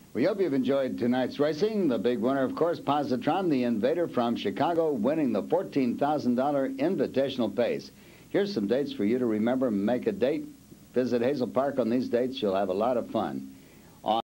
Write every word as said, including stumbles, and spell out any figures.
We hope you've enjoyed tonight's racing. The big winner, of course, Positron, the Invader from Chicago, winning the fourteen thousand dollar Invitational Pace. Here's some dates for you to remember. Make a date. Visit Hazel Park on these dates. You'll have a lot of fun.